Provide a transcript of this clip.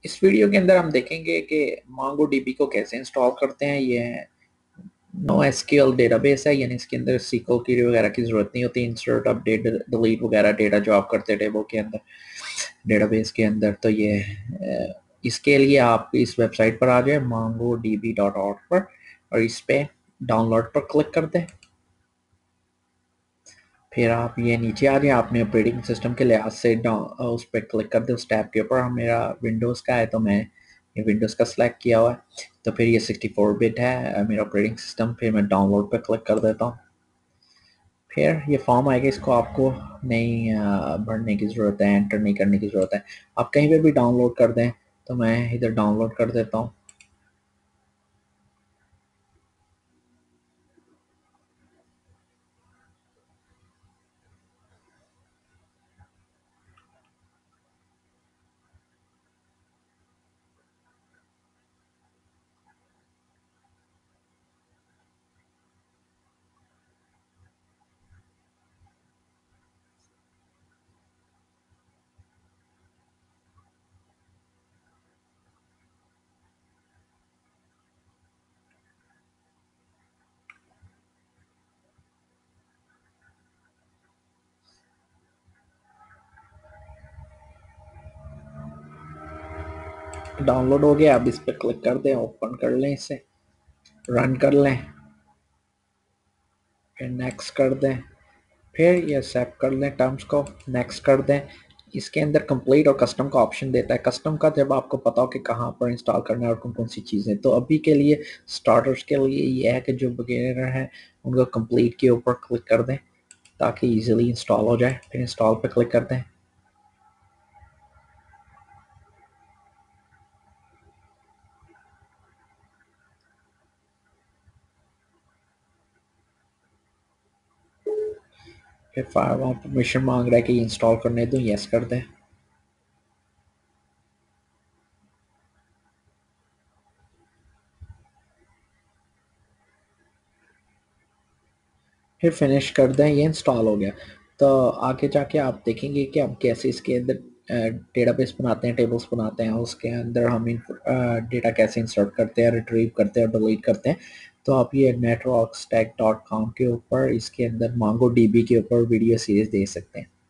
इस वीडियो के अंदर हम देखेंगे कि MongoDB को कैसे इंस्टॉल करते हैं। ये NoSql डेटाबेस है, यानी इसके अंदर SQL की वगैरह की ज़रूरत नहीं होती। इंसर्ट, अपडेट, डिलीट वगैरह डेटा जो आप करते हैं टेबल के अंदर, डेटाबेस के अंदर। तो ये इसके लिए आप इस वेबसाइट पर आ जाए mongodb.org पर, और इस पे डाउनलोड पर क्लिक कर दें। फिर आप ये नीचे आ जाए, आपने ऑपरेटिंग सिस्टम के लिहाज से उस पर क्लिक कर दे उस टैब के ऊपर। मेरा विंडोज़ का है तो मैं ये विंडोज़ का सिलेक्ट किया हुआ है। तो फिर ये 64 बिट है मेरा ऑपरेटिंग सिस्टम। फिर मैं डाउनलोड पे क्लिक कर देता हूँ। फिर ये फॉर्म आएगा, इसको आपको नहीं भरने की ज़रूरत है, एंटर नहीं करने की ज़रूरत है। आप कहीं पर भी डाउनलोड कर दें, तो मैं इधर डाउनलोड कर देता हूँ। डाउनलोड हो गया, अब इस पर क्लिक कर दें, ओपन कर लें, इसे रन कर लें, फिर नेक्स्ट कर दें। फिर ये एक्सेप्ट कर लें टर्म्स को, नेक्स्ट कर दें। इसके अंदर कंप्लीट और कस्टम का ऑप्शन देता है। कस्टम का जब आपको पता हो कि कहाँ पर इंस्टॉल करना है और कौन कौन सी चीज़ें। तो अभी के लिए स्टार्टर्स के लिए ये है कि जो बिगिनर हैं उनको कंप्लीट के ऊपर क्लिक कर दें ताकि इजीली इंस्टॉल हो जाए। फिर इंस्टॉल पे क्लिक कर दें। फिर फायरवॉल परमिशन मांग रहा है कि इंस्टॉल करने दूँ, यस कर दें। फिर फिनिश कर दें, ये इंस्टॉल हो गया। तो आगे जाके आप देखेंगे कि हम कैसे इसके अंदर डेटाबेस बनाते हैं, टेबल्स बनाते हैं, उसके अंदर हम डेटा कैसे इंसर्ट करते हैं, रिट्रीव करते हैं और डिलीट करते हैं। तो आप ये networkstack.com के ऊपर इसके अंदर MongoDB के ऊपर वीडियो सीरीज देख सकते हैं।